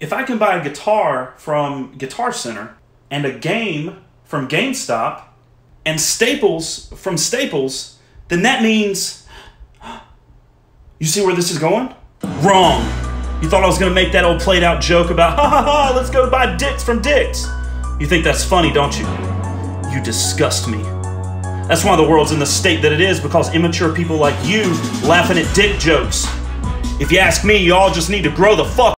If I can buy a guitar from Guitar Center and a game from GameStop and Staples from Staples, then that means... You see where this is going? Wrong. You thought I was going to make that old played out joke about, ha ha ha, let's go buy dicks from Dick's. You think that's funny, don't you? You disgust me. That's why the world's in the state that it is, because immature people like you laughing at dick jokes. If you ask me, you all just need to grow the fuck